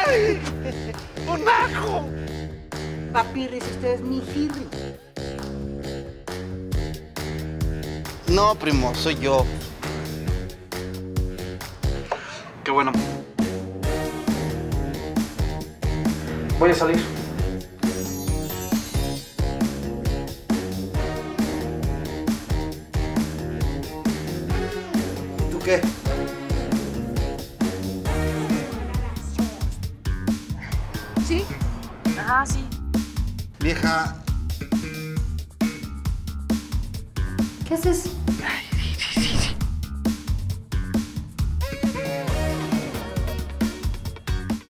¡Ay! ¡Un ajo! Papirris, usted es mi firri. No, primo, soy yo. Qué bueno. Voy a salir. ¿Tú qué? ¿Sí? Ajá, sí. Vieja, ¿Qué haces? Ay, sí.